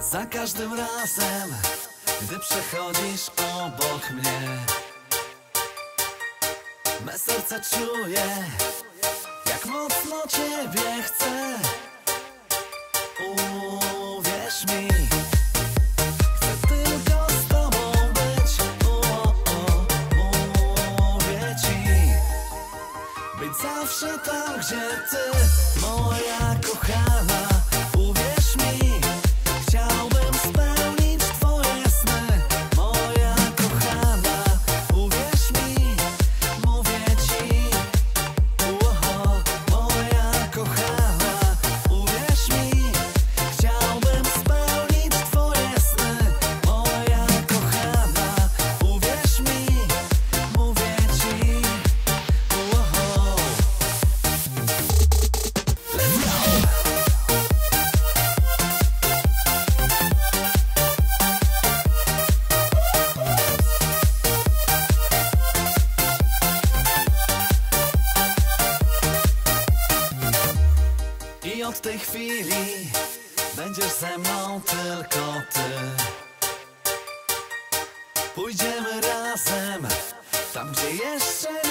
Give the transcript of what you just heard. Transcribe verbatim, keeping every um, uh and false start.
Za każdym razem, gdy przechodzisz obok mnie, me serce czuje, jak mocno ciebie chcę. Uwierz mi, chcę tylko z tobą być. O, o, mówię ci, być zawsze tam, gdzie ty, moja kochana. Uwierz mi, chciałbym spełnić twoje sny, moja kochana. Uwierz mi, mówię ci, o, moja kochana. Uwierz mi, chciałbym spełnić twoje sny, moja kochana. Uwierz mi, mówię ci, o. Let's go! I od tej chwili będziesz ze mną tylko ty. Pójdziemy razem tam, gdzie jeszcze